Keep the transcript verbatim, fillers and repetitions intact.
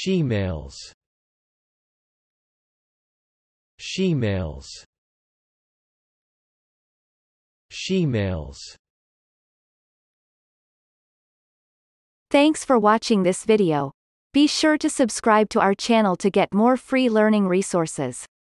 shemales, shemales, shemales. Thanks for watching this video. Be sure to subscribe to our channel to get more free learning resources.